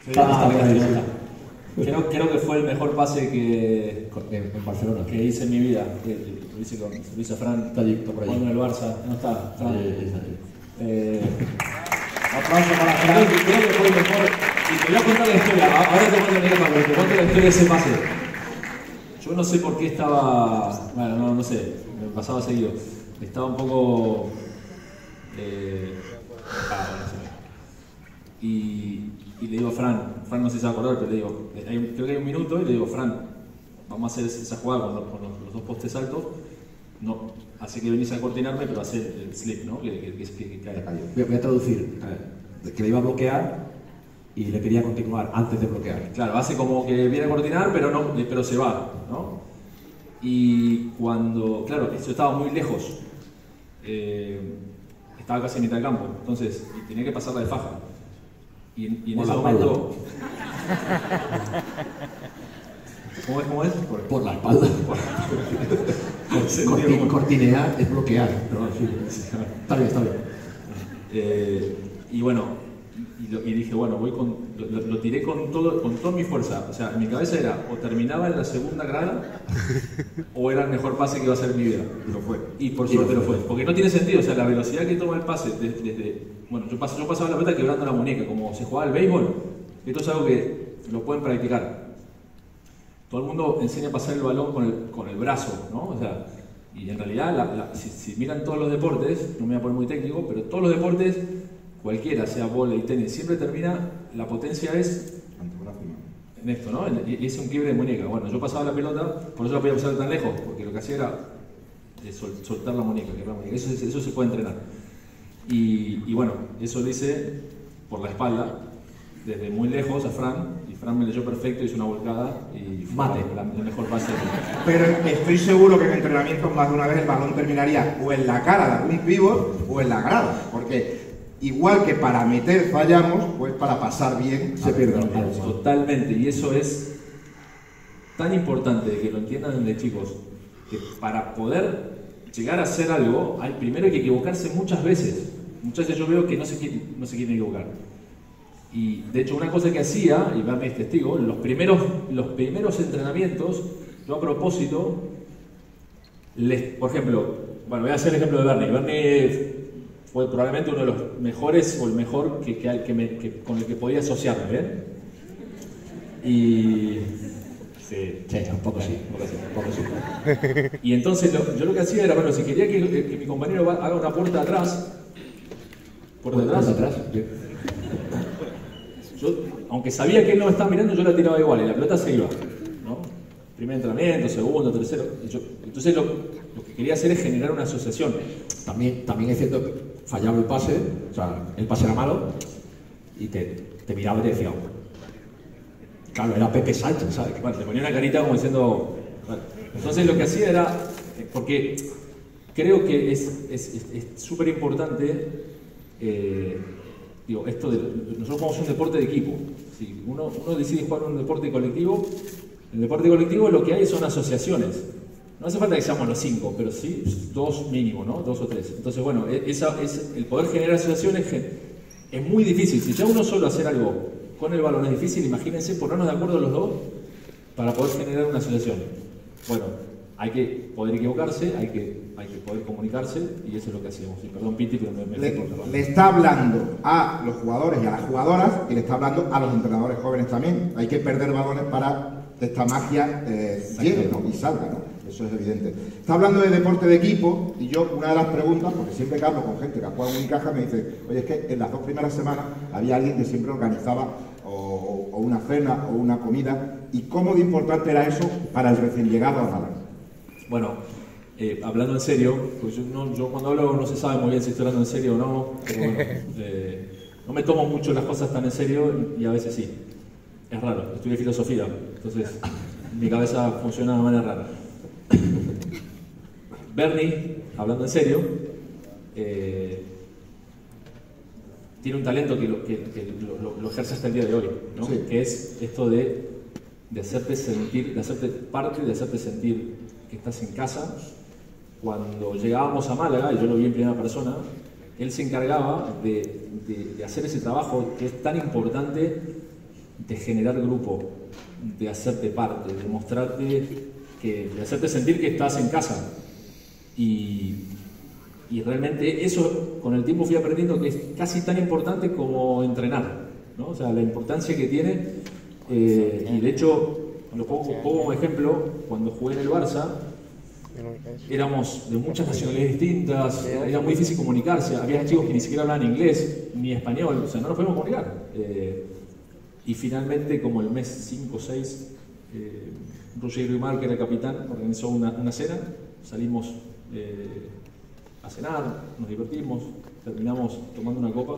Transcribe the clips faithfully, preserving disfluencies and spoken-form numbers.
Sí, está, está bien, está. Creo, creo que fue el mejor pase que, en, en Barcelona que hice en mi vida. Lo hice con lo hice a Fran, está allí, está por allí. en el Barça. No está. Fran. Sí, sí, sí. Eh, aplauso para Fran. Creo que fue el mejor. Y te voy a contar la historia. Ahora te cuento la anécdota, pero te cuento la historia de ese pase. Yo no sé por qué estaba. Bueno, no, no sé. Me pasaba seguido. Estaba un poco. Eh, ah, no sé. Y. Y le digo a Fran, Fran no sé si se va a acordar, pero le digo, hay, creo que hay un minuto, y le digo, Fran, vamos a hacer esa jugada con los, con los, los dos postes altos, no, así que venís a coordinarme, pero hacer el slip, ¿no? Que, que, que, que, que cae. Voy, voy a traducir, que le iba a bloquear y le quería continuar antes de bloquear. Claro, hace como que viene a coordinar, pero, no, pero se va, ¿no? Y cuando, claro, yo estaba muy lejos, eh, estaba casi en mitad del campo, entonces, y tenía que pasarla de faja. Y, y en por ese la momento. ¿Cómo es? ¿Cómo es? Por, por la espalda. Cortin, cortinear es bloquear. Pero, sí, está bien, está bien. Eh, y bueno, y, lo, y dije, bueno, voy con, lo, lo tiré con, todo, con toda mi fuerza. O sea, en mi cabeza era, o terminaba en la segunda grada, o era el mejor pase que iba a hacer en mi vida. Y lo fue. Y por y suerte lo fue. Porque no tiene sentido, o sea, la velocidad que toma el pase desde. desde bueno, yo, pas, yo pasaba la pelota quebrando la muñeca, como se jugaba el béisbol. Esto es algo que lo pueden practicar. Todo el mundo enseña a pasar el balón con el, con el brazo, ¿no? O sea, y en realidad, la, la, si, si miran todos los deportes, no me voy a poner muy técnico, pero todos los deportes, cualquiera, sea vóley, tenis, siempre termina, la potencia es en esto, ¿no? Y es un quiebre de muñeca. Bueno, yo pasaba la pelota, por eso la podía pasar tan lejos, porque lo que hacía era sol, soltar la muñeca, que la muñeca. Eso, eso se puede entrenar. Y, y bueno, eso lo hice por la espalda, desde muy lejos a Fran, y Fran me leyó perfecto, hizo una volcada y fue Mate. La, la mejor pase. Pero estoy seguro que en entrenamientos más de una vez el balón terminaría o en la cara de algún pívot o en la grada, porque igual que para meter fallamos, pues para pasar bien se pierde. Totalmente, y eso es tan importante que lo entiendan desde chicos, que para poder llegar a hacer algo, hay, primero hay que equivocarse muchas veces. Muchas veces yo veo que no se quieren, no se quieren equivocar. Y de hecho una cosa que hacía, y Bernie es testigo, los primeros, los primeros entrenamientos, yo a propósito, les, por ejemplo, bueno, voy a hacer el ejemplo de Bernie. Bernie fue probablemente uno de los mejores, o el mejor que, que, que, me, que con el que podía asociarme, ¿ven? Y... Sí, sí, un poco sí, un poco sí, un poco sí. Y entonces lo, yo lo que hacía era, bueno, si quería que, que mi compañero haga una puerta atrás, puerta atrás, puerta atrás, yo, aunque sabía que él no me estaba mirando, yo la tiraba igual y la pelota se iba, ¿no? Primer entrenamiento, segundo, tercero. Y yo, entonces lo, lo que quería hacer es generar una asociación. También, también es cierto que fallaba el pase, o sea, el pase era malo y te, te miraba y te decía, claro, era Pepe Sánchez, ¿sabes? Bueno, te ponía una carita como diciendo... Vale. Entonces lo que hacía era, porque creo que es súper importante, eh, digo, esto de, nosotros jugamos un deporte de equipo. Si uno, uno decide jugar un deporte colectivo, en el deporte colectivo lo que hay son asociaciones. No hace falta que seamos los cinco, pero sí dos mínimo, ¿no? Dos o tres. Entonces, bueno, esa, es, el poder generar asociaciones es muy difícil. Si ya uno solo hacer algo con el balón es difícil, imagínense ponernos de acuerdo los dos para poder generar una asociación. Bueno, hay que poder equivocarse, hay que, hay que poder comunicarse, y eso es lo que hacemos. Y perdón, Piti, pero me, me le, le está hablando a los jugadores y a las jugadoras, y le está hablando a los entrenadores jóvenes también. Hay que perder balones para que esta magia eh, llegue, ¿no? Y salga, ¿no? Eso es evidente. Está hablando de deporte de equipo, y yo, una de las preguntas, porque siempre que hablo con gente que ha jugado en Unicaja, me dice, oye, es que en las dos primeras semanas había alguien que siempre organizaba o, o una cena o una comida, y cómo de importante era eso para el recién llegado a Málaga. Bueno, eh, hablando en serio, pues yo, no, yo cuando hablo no se sabe muy bien si estoy hablando en serio o no, pero bueno, eh, no me tomo mucho las cosas tan en serio, y a veces sí. Es raro, estudié filosofía, entonces mi cabeza funciona de manera rara. Bernie, hablando en serio, eh, tiene un talento que, lo, que, que lo, lo, lo ejerce hasta el día de hoy, ¿no? Sí. Que es esto de, de hacerte sentir, de hacerte parte, de hacerte sentir que estás en casa. Cuando llegábamos a Málaga, y yo lo vi en primera persona, él se encargaba de, de, de hacer ese trabajo que es tan importante de generar grupo, de hacerte parte, de mostrarte, que, de hacerte sentir que estás en casa. Y, y realmente eso con el tiempo fui aprendiendo que es casi tan importante como entrenar, ¿no? O sea, la importancia que tiene, eh, y de hecho, lo pongo, pongo como ejemplo, cuando jugué en el Barça, éramos de muchas nacionalidades distintas, era muy difícil comunicarse, había chicos que ni siquiera hablaban inglés ni español, o sea, no nos podíamos comunicar. Eh, y finalmente, como el mes cinco o seis, eh, Roger Grimard, que era el capitán, organizó una, una cena, salimos eh, a cenar, nos divertimos, terminamos tomando una copa,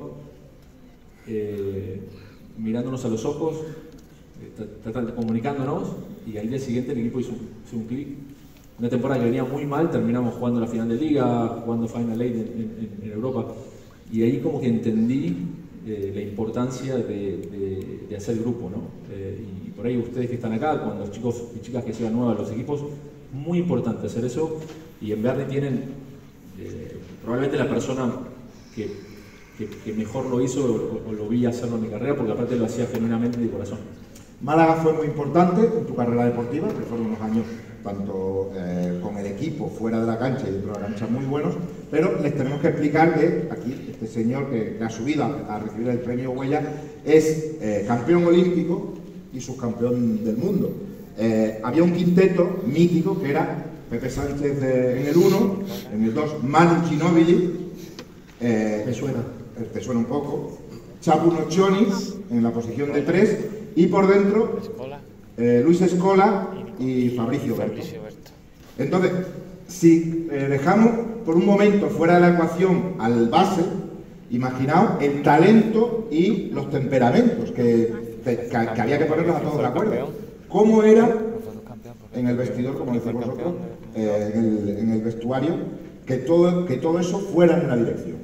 eh, mirándonos a los ojos, eh, comunicándonos, y al día siguiente el equipo hizo un, hizo un clic. Una temporada que venía muy mal, terminamos jugando la final de Liga, jugando Final Eight en, en, en Europa, y ahí como que entendí eh, la importancia de, de, de hacer grupo, ¿no? Eh, y por ahí ustedes que están acá, con los chicos y chicas que llegan nuevos a los equipos, muy importante hacer eso, y en Verdi tienen eh, probablemente la persona que, que, que mejor lo hizo o, o lo vi hacerlo en mi carrera, porque aparte lo hacía genuinamente de corazón. Málaga fue muy importante en tu carrera deportiva, que fueron unos años tanto eh, con el equipo fuera de la cancha y dentro de la cancha muy buenos, pero les tenemos que explicar que aquí este señor que, que ha subido a, a recibir el premio Huella es eh, campeón olímpico y subcampeón del mundo. Eh, había un quinteto mítico que era Pepe Sánchez de, en el uno, en el dos Manu Ginóbili, eh, Me suena. eh, te suena un poco, Chapu Noccioni en la posición de tres, y por dentro eh, Luis Escola y Fabricio Berto. Entonces, si eh, dejamos por un momento fuera de la ecuación al base, imaginaos el talento y los temperamentos que, que, que había que ponerlos a todos de acuerdo. ¿Cómo era en el vestidor, como decís vosotros, eh, en, el, en el vestuario, que todo, que todo eso fuera en una dirección?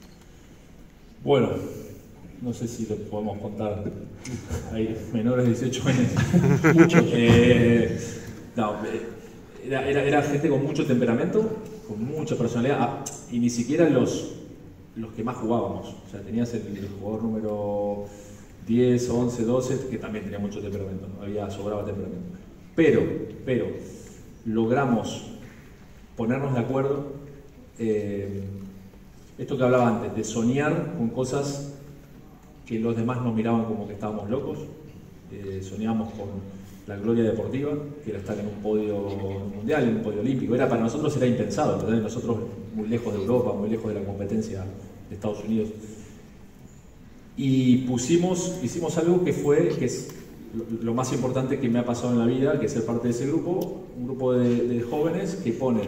Bueno, no sé si lo podemos contar. Hay menores de dieciocho años. Muchos. Eh, no, era, era, era gente con mucho temperamento, con mucha personalidad, ah, y ni siquiera los, los que más jugábamos. O sea, tenías el, el jugador número diez, once, doce, que también tenía mucho temperamento, ¿no? Había, sobraba temperamento. Pero, pero, logramos ponernos de acuerdo, eh, esto que hablaba antes, de soñar con cosas que los demás nos miraban como que estábamos locos. Eh, soñábamos con la gloria deportiva, que era estar en un podio mundial, en un podio olímpico. Era, para nosotros era impensado, ¿verdad? Nosotros muy lejos de Europa, muy lejos de la competencia de Estados Unidos. Y pusimos, hicimos algo que fue, que es lo, lo más importante que me ha pasado en la vida, que es ser parte de ese grupo, un grupo de, de jóvenes que ponen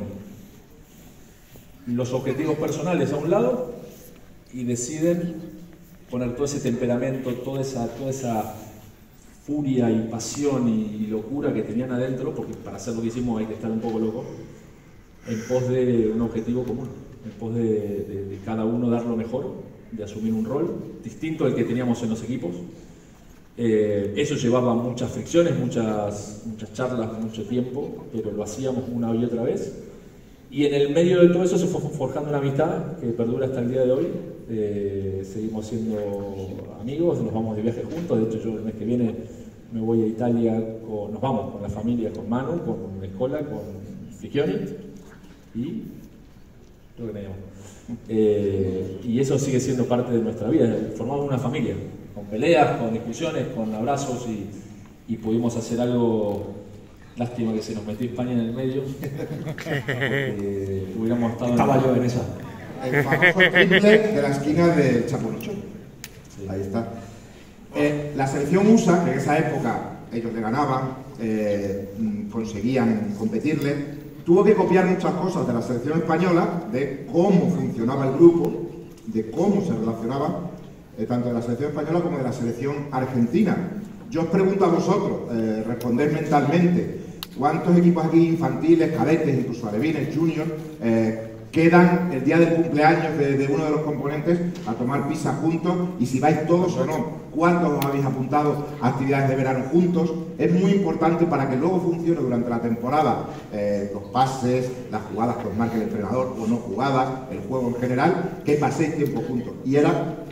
los objetivos personales a un lado y deciden poner todo ese temperamento, toda esa, toda esa furia y pasión y, y locura que tenían adentro, porque para hacer lo que hicimos hay que estar un poco loco, en pos de un objetivo común, en pos de, de, de cada uno dar lo mejor, de asumir un rol distinto al que teníamos en los equipos. Eh, eso llevaba muchas fricciones, muchas, muchas charlas, mucho tiempo, pero lo hacíamos una y otra vez. Y en el medio de todo eso se fue forjando una amistad que perdura hasta el día de hoy. Eh, seguimos siendo amigos, nos vamos de viaje juntos. De hecho, yo el mes que viene me voy a Italia, con, nos vamos con la familia, con Manu, con Escola, con Figioni y creo que me llamo. Eh, y eso sigue siendo parte de nuestra vida. Formamos una familia, con peleas, con discusiones, con abrazos, y, y pudimos hacer algo. Lástima que se nos metió España en el medio, porque hubiéramos estado... Estaba en yo en esa. El famoso triple de la esquina del Chapu Noccioni. Sí. Ahí está. Eh, la selección U S A, que en esa época ellos le ganaban, eh, conseguían competirle, tuvo que copiar muchas cosas de la selección española, de cómo funcionaba el grupo, de cómo se relacionaba, eh, tanto de la selección española como de la selección argentina. Yo os pregunto a vosotros, eh, responder mentalmente, ¿cuántos equipos aquí infantiles, cadetes, incluso alevines, juniors, eh, quedan el día del cumpleaños de, de uno de los componentes a tomar pizza juntos? Y si vais todos o no, ¿cuántos os habéis apuntado a actividades de verano juntos? Es muy importante para que luego funcione durante la temporada eh, los pases, las jugadas que os marque el entrenador o no jugadas, el juego en general, que paséis tiempo juntos. Y era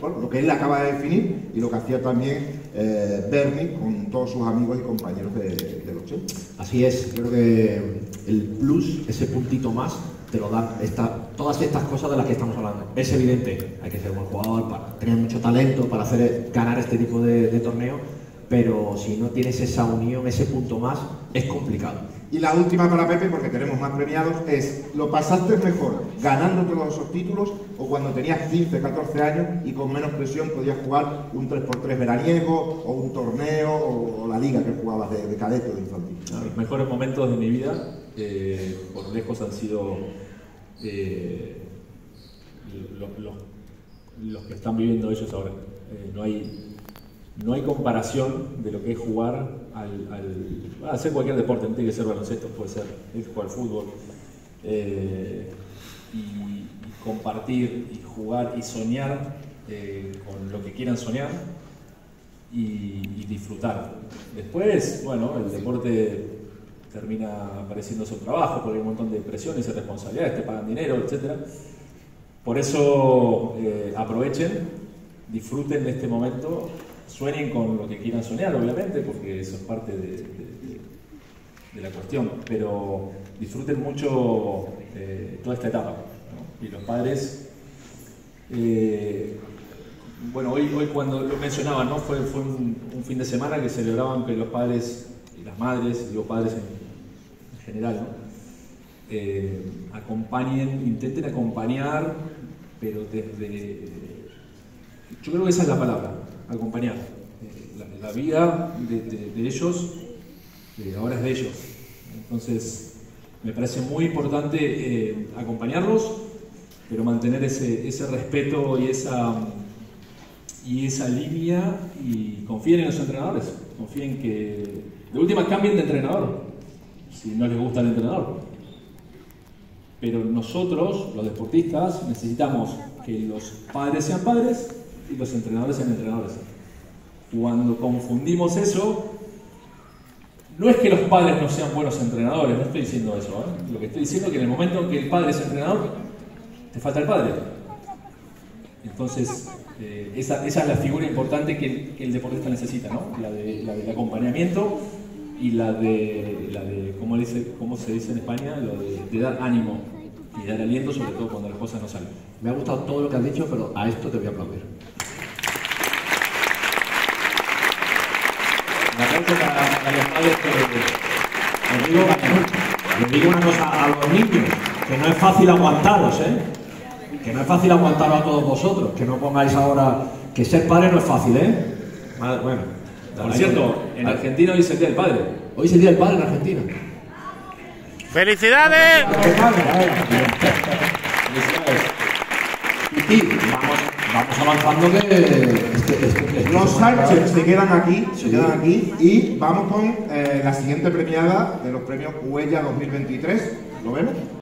bueno, lo que él acaba de definir y lo que hacía también eh, Bernie con todos sus amigos y compañeros de, del ochenta. Así es, yo creo que el plus, ese puntito más, te lo dan esta, todas estas cosas de las que estamos hablando. Es evidente, hay que ser buen jugador, para tener mucho talento para hacer ganar este tipo de, de torneo, pero si no tienes esa unión, ese punto más, es complicado. Y la última para Pepe, porque tenemos más premiados, es: ¿lo pasaste mejor ganando todos esos títulos o cuando tenías quince, catorce años y con menos presión podías jugar un tres por tres veraniego o un torneo o, o la liga que jugabas de, de cadete o de infantil? Los mejores momentos de mi vida, eh, por lejos, han sido eh, los, los, los que están viviendo ellos ahora. Eh, no hay... No hay comparación de lo que es jugar al, al a hacer cualquier deporte, no tiene que ser baloncesto, puede ser jugar fútbol, eh, y, y compartir y jugar y soñar eh, con lo que quieran soñar y, y disfrutar. Después, bueno, el deporte termina apareciendo su trabajo porque hay un montón de presiones y responsabilidades, te pagan dinero, etcétera. Por eso eh, aprovechen, disfruten de este momento. Sueñen con lo que quieran soñar, obviamente, porque eso es parte de, de, de, de la cuestión, pero disfruten mucho eh, toda esta etapa, ¿no? Y los padres, eh, bueno, hoy, hoy cuando lo mencionaban, ¿no? fue, fue un, un fin de semana que celebraban que los padres y las madres, digo padres en, en general, ¿no? eh, acompañen, intenten acompañar, pero desde, yo creo que esa es la palabra, acompañar. Eh, la, la vida de, de, de ellos eh, ahora es de ellos. Entonces, me parece muy importante eh, acompañarlos, pero mantener ese, ese respeto y esa, y esa línea, y confíen en los entrenadores. Confíen que, de última, cambien de entrenador, si no les gusta el entrenador. Pero nosotros, los deportistas, necesitamos que los padres sean padres y los entrenadores sean entrenadores. Cuando confundimos eso, no es que los padres no sean buenos entrenadores, no estoy diciendo eso, ¿eh? Lo que estoy diciendo es que en el momento en que el padre es entrenador, te falta el padre. Entonces, eh, esa, esa es la figura importante que el, que el deportista necesita, ¿no? La, de, la del acompañamiento y la de, la de ¿cómo, dice, cómo se dice en España? Lo de, de dar ánimo y dar aliento, sobre todo cuando las cosas no salen. Me ha gustado todo lo que has dicho, pero a esto te voy a aplaudir. Un aplauso para, para los padres que... Les digo, les digo una cosa a los niños, que no es fácil aguantaros, ¿eh? Que no es fácil aguantaros a todos vosotros, que no pongáis ahora que ser padre no es fácil, ¿eh? Bueno, por cierto, en Argentina hoy es el Día del Padre. Hoy es el Día del Padre en Argentina. ¡Felicidades! Y vamos, vamos avanzando que... Este, este, este, Los Sánchez se quedan aquí, se quedan aquí y vamos con eh, la siguiente premiada de los premios Huella dos mil veintitrés. ¿Lo vemos?